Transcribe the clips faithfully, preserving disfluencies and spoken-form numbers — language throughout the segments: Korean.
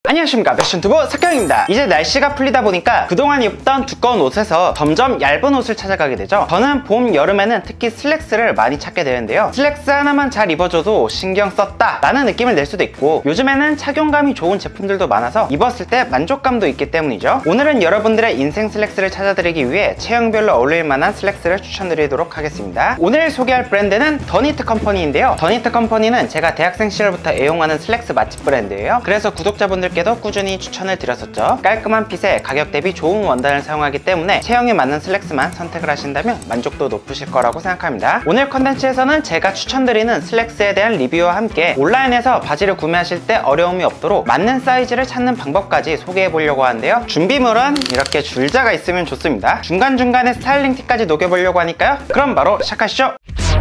안녕하십니까, 패션투브 석경입니다. 이제 날씨가 풀리다 보니까 그동안 입던 두꺼운 옷에서 점점 얇은 옷을 찾아가게 되죠. 저는 봄, 여름에는 특히 슬랙스를 많이 찾게 되는데요. 슬랙스 하나만 잘 입어줘도 신경 썼다 라는 느낌을 낼 수도 있고, 요즘에는 착용감이 좋은 제품들도 많아서 입었을 때 만족감도 있기 때문이죠. 오늘은 여러분들의 인생 슬랙스를 찾아드리기 위해 체형별로 어울릴 만한 슬랙스를 추천드리도록 하겠습니다. 오늘 소개할 브랜드는 더니트 컴퍼니인데요. 더니트 컴퍼니는 제가 대학생 시절부터 애용하는 슬랙스 맛집 브랜드예요. 그래서 구독자분들께도 꾸준히 추천을 드렸었죠. 깔끔한 핏에 가격 대비 좋은 원단을 사용하기 때문에 체형에 맞는 슬랙스만 선택을 하신다면 만족도 높으실 거라고 생각합니다. 오늘 컨텐츠에서는 제가 추천드리는 슬랙스에 대한 리뷰와 함께 온라인에서 바지를 구매하실 때 어려움이 없도록 맞는 사이즈를 찾는 방법까지 소개해 보려고 하는데요. 준비물은 이렇게 줄자가 있으면 좋습니다. 중간중간에 스타일링 팁까지 녹여보려고 하니까요. 그럼 바로 시작하시죠.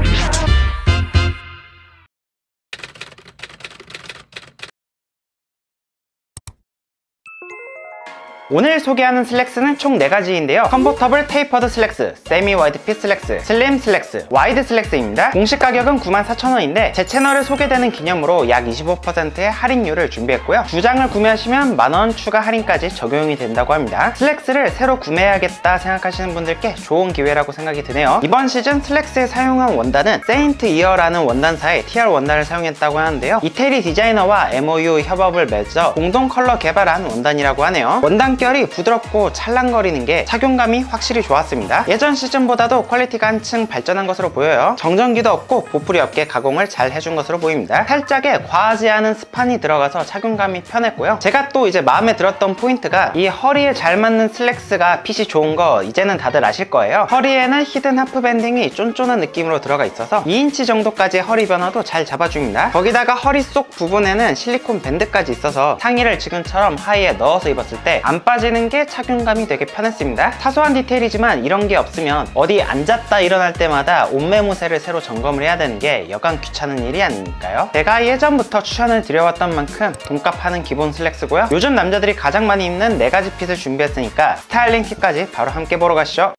오늘 소개하는 슬랙스는 총 네 가지인데요. 컴포터블 테이퍼드 슬랙스, 세미 와이드 핏 슬랙스, 슬림 슬랙스, 와이드 슬랙스입니다. 공식 가격은 구만 사천 원인데 제 채널에 소개되는 기념으로 약 이십오 퍼센트의 할인율을 준비했고요. 두 장을 구매하시면 만 원 추가 할인까지 적용이 된다고 합니다. 슬랙스를 새로 구매해야겠다 생각하시는 분들께 좋은 기회라고 생각이 드네요. 이번 시즌 슬랙스에 사용한 원단은 세인트 이어라는 원단사의 티알 원단을 사용했다고 하는데요. 이태리 디자이너와 엠오유 협업을 맺어 공동 컬러 개발한 원단이라고 하네요. 원단 결이 부드럽고 찰랑거리는 게 착용감이 확실히 좋았습니다. 예전 시즌보다도 퀄리티가 한층 발전한 것으로 보여요. 정전기도 없고 보풀이 없게 가공을 잘 해준 것으로 보입니다. 살짝의 과하지 않은 스판이 들어가서 착용감이 편했고요. 제가 또 이제 마음에 들었던 포인트가 이 허리에 잘 맞는 슬랙스가 핏이 좋은 거 이제는 다들 아실 거예요. 허리에는 히든 하프 밴딩이 쫀쫀한 느낌으로 들어가 있어서 이 인치 정도까지의 허리 변화도 잘 잡아줍니다. 거기다가 허리 속 부분에는 실리콘 밴드까지 있어서 상의를 지금처럼 하의에 넣어서 입었을 때 안 빠지는 게 착용감이 되게 편했습니다. 사소한 디테일이지만 이런 게 없으면 어디 앉았다 일어날 때마다 옷매무새를 새로 점검을 해야 되는 게 여간 귀찮은 일이 아니니까요. 제가 예전부터 추천을 드려왔던 만큼 돈값하는 기본 슬랙스고요. 요즘 남자들이 가장 많이 입는 네 가지 핏을 준비했으니까 스타일링 팁까지 바로 함께 보러 가시죠.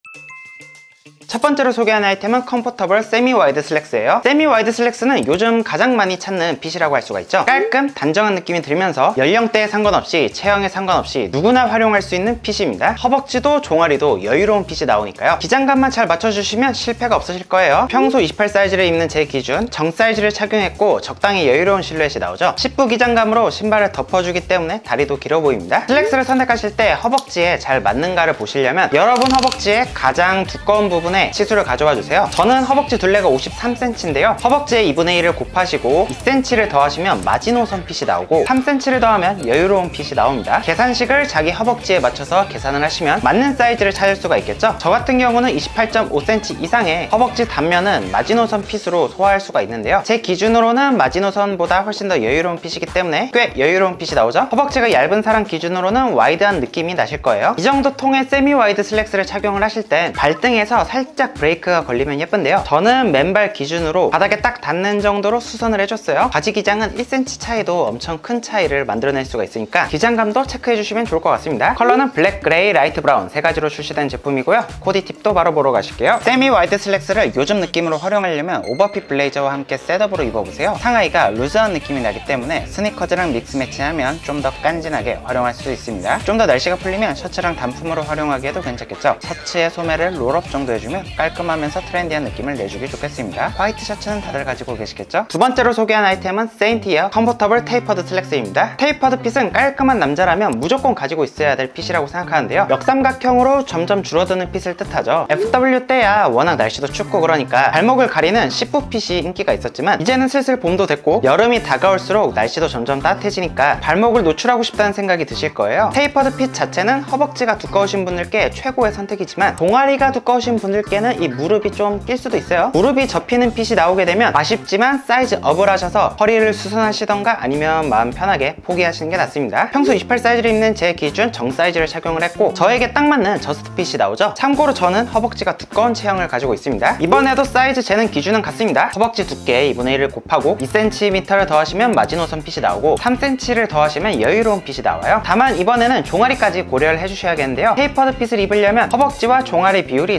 첫 번째로 소개하는 아이템은 컴포터블 세미 와이드 슬랙스예요. 세미 와이드 슬랙스는 요즘 가장 많이 찾는 핏이라고 할 수가 있죠. 깔끔, 단정한 느낌이 들면서 연령대에 상관없이 체형에 상관없이 누구나 활용할 수 있는 핏입니다. 허벅지도 종아리도 여유로운 핏이 나오니까요. 기장감만 잘 맞춰주시면 실패가 없으실 거예요. 평소 이십팔 사이즈를 입는 제 기준 정 사이즈를 착용했고 적당히 여유로운 실루엣이 나오죠. 십구 기장감으로 신발을 덮어주기 때문에 다리도 길어 보입니다. 슬랙스를 선택하실 때 허벅지에 잘 맞는가를 보시려면 여러분 허벅지의 가장 두꺼운 부분에 치수를 가져와 주세요. 저는 허벅지 둘레가 오십삼 센티미터인데요. 허벅지에 이분의 일을 곱하시고 이 센티미터를 더하시면 마지노선 핏이 나오고 삼 센티미터를 더하면 여유로운 핏이 나옵니다. 계산식을 자기 허벅지에 맞춰서 계산을 하시면 맞는 사이즈를 찾을 수가 있겠죠. 저 같은 경우는 이십팔 점 오 센티미터 이상의 허벅지 단면은 마지노선 핏으로 소화할 수가 있는데요. 제 기준으로는 마지노선보다 훨씬 더 여유로운 핏이기 때문에 꽤 여유로운 핏이 나오죠. 허벅지가 얇은 사람 기준으로는 와이드한 느낌이 나실 거예요. 이 정도 통의 세미 와이드 슬랙스를 착용을 하실 땐 발등에서 살짝 살짝 브레이크가 걸리면 예쁜데요. 저는 맨발 기준으로 바닥에 딱 닿는 정도로 수선을 해줬어요. 바지 기장은 일 센티미터 차이도 엄청 큰 차이를 만들어낼 수가 있으니까 기장감도 체크해주시면 좋을 것 같습니다. 컬러는 블랙, 그레이, 라이트 브라운 세 가지로 출시된 제품이고요. 코디 팁도 바로 보러 가실게요. 세미 와이드 슬랙스를 요즘 느낌으로 활용하려면 오버핏 블레이저와 함께 셋업으로 입어보세요. 상하이가 루즈한 느낌이 나기 때문에 스니커즈랑 믹스 매치하면 좀 더 깐진하게 활용할 수 있습니다. 좀 더 날씨가 풀리면 셔츠랑 단품으로 활용하기에도 괜찮겠죠. 셔츠의 소매를 롤업 정도 해주면 깔끔하면서 트렌디한 느낌을 내주기 좋겠습니다. 화이트 셔츠는 다들 가지고 계시겠죠? 두 번째로 소개한 아이템은 세인트 이어 컴포터블 테이퍼드 슬랙스입니다. 테이퍼드 핏은 깔끔한 남자라면 무조건 가지고 있어야 될 핏이라고 생각하는데요. 역삼각형으로 점점 줄어드는 핏을 뜻하죠. 에프더블유 때야 워낙 날씨도 춥고 그러니까 발목을 가리는 시프 핏이 인기가 있었지만 이제는 슬슬 봄도 됐고 여름이 다가올수록 날씨도 점점 따뜻해지니까 발목을 노출하고 싶다는 생각이 드실 거예요. 테이퍼드 핏 자체는 허벅지가 두꺼우신 분들께 최고의 선택이지만 종아리가 두꺼우신 분들께는 이 무릎이 좀 낄 수도 있어요. 무릎이 접히는 핏이 나오게 되면 아쉽지만 사이즈 업을 하셔서 허리를 수선하시던가 아니면 마음 편하게 포기하시는 게 낫습니다. 평소 이십팔 사이즈를 입는 제 기준 정 사이즈를 착용을 했고 저에게 딱 맞는 저스트 핏이 나오죠. 참고로 저는 허벅지가 두꺼운 체형을 가지고 있습니다. 이번에도 사이즈 재는 기준은 같습니다. 허벅지 두께 이분의 일을 곱하고 이 센티미터를 더하시면 마지노선 핏이 나오고 삼 센티미터를 더하시면 여유로운 핏이 나와요. 다만 이번에는 종아리까지 고려를 해주셔야겠는데요. 테이퍼드 핏을 입으려면 허벅지와 종아리 비율이 삼 대 이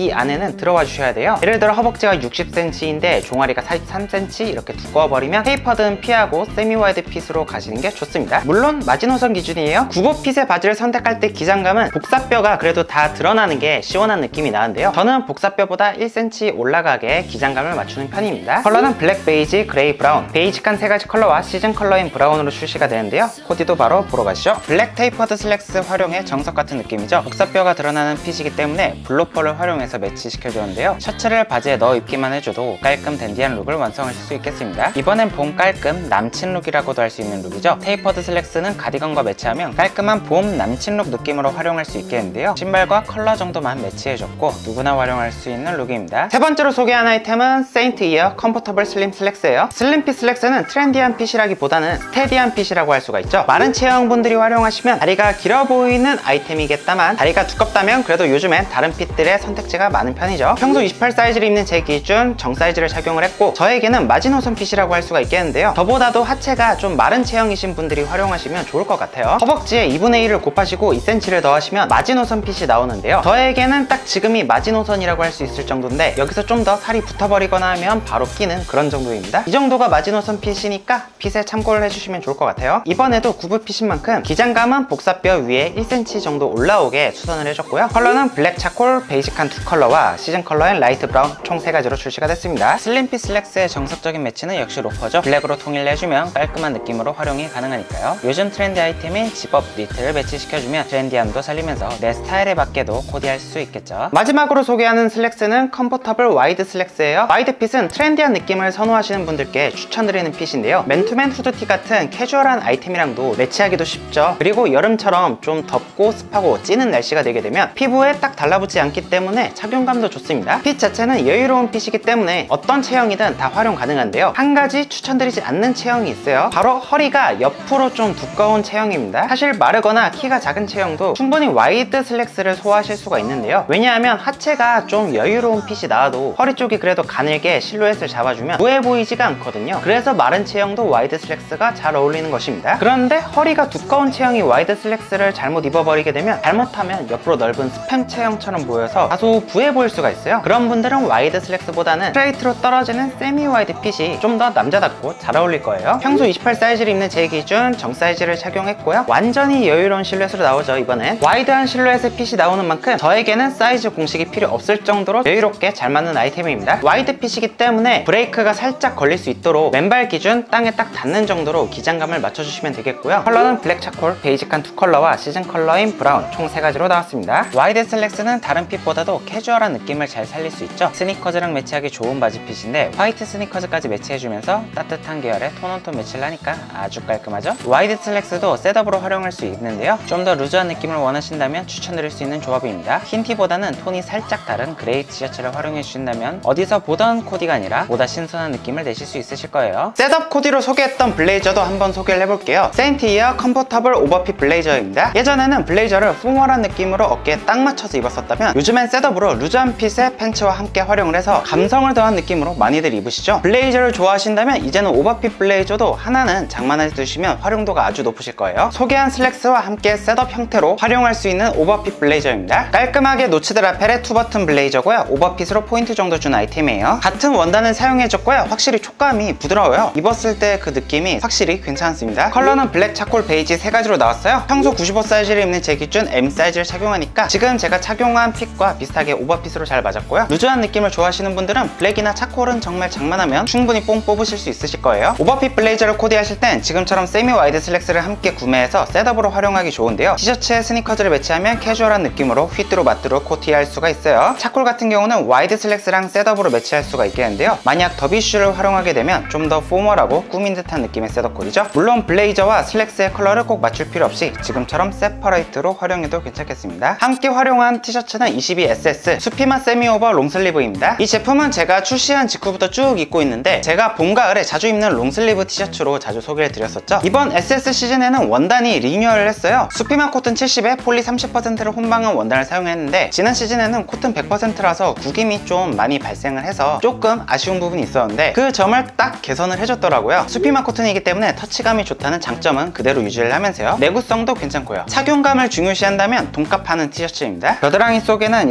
이 안에는 들어와 주셔야 돼요. 예를 들어 허벅지가 육십 센티미터인데 종아리가 사십삼 센티미터 이렇게 두꺼워버리면 테이퍼드는 피하고 세미 와이드 핏으로 가시는 게 좋습니다. 물론 마지노선 기준이에요. 구보 핏의 바지를 선택할 때 기장감은 복사뼈가 그래도 다 드러나는 게 시원한 느낌이 나는데요, 저는 복사뼈보다 일 센티미터 올라가게 기장감을 맞추는 편입니다. 컬러는 블랙, 베이지, 그레이, 브라운, 베이직한 세 가지 컬러와 시즌 컬러인 브라운으로 출시가 되는데요, 코디도 바로 보러 가시죠. 블랙 테이퍼드 슬랙스 활용의 정석 같은 느낌이죠. 복사뼈가 드러나는 핏이기 때문에 블로퍼를 활용해서 매치시켜주는데요, 셔츠를 바지에 넣어 입기만 해줘도 깔끔 댄디한 룩을 완성하실 수 있겠습니다. 이번엔 봄 깔끔 남친 룩이라고도 할 수 있는 룩이죠. 테이퍼드 슬랙스는 가디건과 매치하면 깔끔한 봄 남친 룩 느낌으로 활용할 수 있겠는데요, 신발과 컬러 정도만 매치해줬고 누구나 활용할 수 있는 룩입니다. 세 번째로 소개한 아이템은 세인트 이어 컴포터블 슬림 슬랙스예요. 슬림 핏 슬랙스는 트렌디한 핏이라기보다는 스테디한 핏이라고 할 수가 있죠. 마른 체형분들이 활용하시면 다리가 길어 보이는 아이템이겠다만 다리가 두껍다면 그래도 요즘엔 다른 핏들의 선택지가 많은 편이죠. 평소 이십팔 사이즈를 입는 제 기준 정 사이즈를 착용을 했고 저에게는 마지노선 핏이라고 할 수가 있겠는데요, 저보다도 하체가 좀 마른 체형이신 분들이 활용하시면 좋을 것 같아요. 허벅지에 이분의 일을 곱하시고 이 센티미터를 더하시면 마지노선 핏이 나오는데요, 저에게는 딱 지금이 마지노선이라고 할 수 있을 정도인데 여기서 좀 더 살이 붙어버리거나 하면 바로 끼는 그런 정도입니다. 이 정도가 마지노선 핏이니까 핏에 참고를 해주시면 좋을 것 같아요. 이번에도 구부 핏인 만큼 기장감은 복사뼈 위에 일 센티미터 정도 올라오게 수선을 해줬고요, 컬러는 블랙 차콜, 베이직한 두 컬러와 시즌 컬러인 라이트 브라운 총 세 가지로 출시가 됐습니다. 슬림 핏 슬랙스의 정석적인 매치는 역시 로퍼죠. 블랙으로 통일을 해주면 깔끔한 느낌으로 활용이 가능하니까요. 요즘 트렌디 아이템인 집업, 니트를 매치시켜주면 트렌디함도 살리면서 내 스타일에 맞게도 코디할 수 있겠죠. 마지막으로 소개하는 슬랙스는 컴포터블 와이드 슬랙스예요. 와이드 핏은 트렌디한 느낌을 선호하시는 분들께 추천드리는 핏인데요, 맨투맨 후드티 같은 캐주얼한 아이템이랑도 매치하기도 쉽죠. 그리고 여름처럼 좀 덥고 습하고 찌는 날씨가 되게 되면 피부에 딱 달라붙지 않기 때문에 착용감도 좋습니다. 핏 자체는 여유로운 핏이기 때문에 어떤 체형이든 다 활용 가능한데요, 한 가지 추천드리지 않는 체형이 있어요. 바로 허리가 옆으로 좀 두꺼운 체형입니다. 사실 마르거나 키가 작은 체형도 충분히 와이드 슬랙스를 소화하실 수가 있는데요, 왜냐하면 하체가 좀 여유로운 핏이 나와도 허리 쪽이 그래도 가늘게 실루엣을 잡아주면 부해 보이지가 않거든요. 그래서 마른 체형도 와이드 슬랙스가 잘 어울리는 것입니다. 그런데 허리가 두꺼운 체형이 와이드 슬랙스를 잘못 입어버리게 되면 잘못하면 옆으로 넓은 스팸 체형처럼 보여서 다소 부해 보일 수가 있어요. 그런 분들은 와이드 슬랙스보다는 스트레이트로 떨어지는 세미 와이드 핏이 좀 더 남자답고 잘 어울릴 거예요. 평소 이십팔 사이즈를 입는 제 기준 정 사이즈를 착용했고요, 완전히 여유로운 실루엣으로 나오죠. 이번엔 와이드한 실루엣의 핏이 나오는 만큼 저에게는 사이즈 공식이 필요 없을 정도로 여유롭게 잘 맞는 아이템입니다. 와이드 핏이기 때문에 브레이크가 살짝 걸릴 수 있도록 맨발 기준 땅에 딱 닿는 정도로 기장감을 맞춰주시면 되겠고요, 컬러는 블랙 차콜, 베이직한 두 컬러와 시즌 컬러인 브라운 총 세 가지로 나왔습니다. 와이드 슬랙스는 다른 핏보다도 캐주얼한 느낌을 잘 살릴 수 있죠. 스니커즈랑 매치하기 좋은 바지 핏인데 화이트 스니커즈까지 매치해주면서 따뜻한 계열의 톤온톤 매치를 하니까 아주 깔끔하죠. 와이드 슬랙스도 셋업으로 활용할 수 있는데요, 좀 더 루즈한 느낌을 원하신다면 추천드릴 수 있는 조합입니다. 흰 티보다는 톤이 살짝 다른 그레이 티셔츠를 활용해 주신다면 어디서 보던 코디가 아니라 보다 신선한 느낌을 내실 수 있으실 거예요. 셋업 코디로 소개했던 블레이저도 한번 소개를 해볼게요. 세인트 이어 컴포터블 오버핏 블레이저입니다. 예전에는 블레이저를 포멀한 느낌으로 어깨에 딱 맞춰서 입었었다면 요즘엔 셋업으로 루즈한 핏의 팬츠와 함께 활용을 해서 감성을 더한 느낌으로 많이들 입으시죠. 블레이저를 좋아하신다면 이제는 오버핏 블레이저도 하나는 장만해 두시면 활용도가 아주 높으실 거예요. 소개한 슬랙스와 함께 셋업 형태로 활용할 수 있는 오버핏 블레이저입니다. 깔끔하게 노치드 라펠의 투버튼 블레이저고요, 오버핏으로 포인트 정도 준 아이템이에요. 같은 원단을 사용해줬고요, 확실히 촉감이 부드러워요. 입었을 때 그 느낌이 확실히 괜찮습니다. 컬러는 블랙, 차콜, 베이지 세 가지로 나왔어요. 평소 구십오 사이즈를 입는 제 기준 엠 사이즈를 착용하니까 지금 제가 착용한 핏과 비슷하게 오버핏으로 잘 맞았고요, 루즈한 느낌을 좋아하시는 분들은 블랙이나 차콜은 정말 장만하면 충분히 뽕 뽑으실 수 있으실 거예요. 오버핏 블레이저를 코디하실 땐 지금처럼 세미 와이드 슬랙스를 함께 구매해서 셋업으로 활용하기 좋은데요, 티셔츠에 스니커즈를 매치하면 캐주얼한 느낌으로 휘뚜루 마뚜루 코디할 수가 있어요. 차콜 같은 경우는 와이드 슬랙스랑 셋업으로 매치할 수가 있겠는데요, 만약 더비슈를 활용하게 되면 좀 더 포멀하고 꾸민 듯한 느낌의 셋업 코디죠. 물론 블레이저와 슬랙스의 컬러를 꼭 맞출 필요 없이 지금처럼 세퍼레이트로 활용해도 괜찮겠습니다. 함께 활용한 티셔츠는 이십이 에스 에스 수피마 세미오버 롱슬리브입니다. 이 제품은 제가 출시한 직후부터 쭉 입고 있는데 제가 봄, 가을에 자주 입는 롱슬리브 티셔츠로 자주 소개를 드렸었죠. 이번 에스 에스 시즌에는 원단이 리뉴얼을 했어요. 수피마 코튼 칠십에 폴리 삼십 퍼센트를 혼방한 원단을 사용했는데 지난 시즌에는 코튼 백 퍼센트라서 구김이 좀 많이 발생을 해서 조금 아쉬운 부분이 있었는데 그 점을 딱 개선을 해줬더라고요. 수피마 코튼이기 때문에 터치감이 좋다는 장점은 그대로 유지를 하면서요, 내구성도 괜찮고요, 착용감을 중요시한다면 돈값하는 티셔츠입니다. 겨드랑이 속에는 이렇게 소체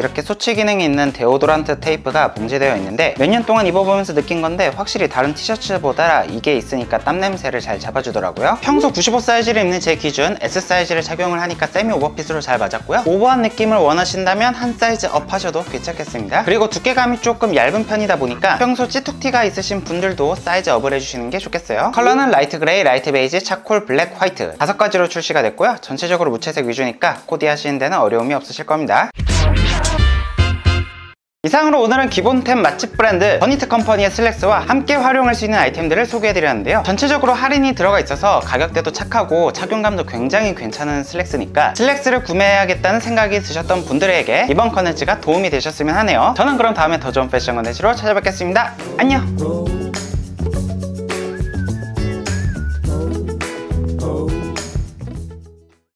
터치 기능이 있는 데오도란트 테이프가 봉제되어 있는데 몇 년 동안 입어보면서 느낀 건데 확실히 다른 티셔츠보다 이게 있으니까 땀 냄새를 잘 잡아주더라고요. 평소 구십오 사이즈를 입는 제 기준 S 사이즈를 착용을 하니까 세미 오버핏으로 잘 맞았고요. 오버한 느낌을 원하신다면 한 사이즈 업 하셔도 괜찮겠습니다. 그리고 두께감이 조금 얇은 편이다 보니까 평소 찌툭티가 있으신 분들도 사이즈 업을 해주시는 게 좋겠어요. 컬러는 라이트 그레이, 라이트 베이지, 차콜, 블랙, 화이트 다섯 가지로 출시가 됐고요. 전체적으로 무채색 위주니까 코디 하시는 데는 어려움이 없으실 겁니다. 이상으로 오늘은 기본템 맛집 브랜드 버니트 컴퍼니의 슬랙스와 함께 활용할 수 있는 아이템들을 소개해드렸는데요. 전체적으로 할인이 들어가 있어서 가격대도 착하고 착용감도 굉장히 괜찮은 슬랙스니까 슬랙스를 구매해야겠다는 생각이 드셨던 분들에게 이번 컨텐츠가 도움이 되셨으면 하네요. 저는 그럼 다음에 더 좋은 패션 컨텐츠로 찾아뵙겠습니다. 안녕!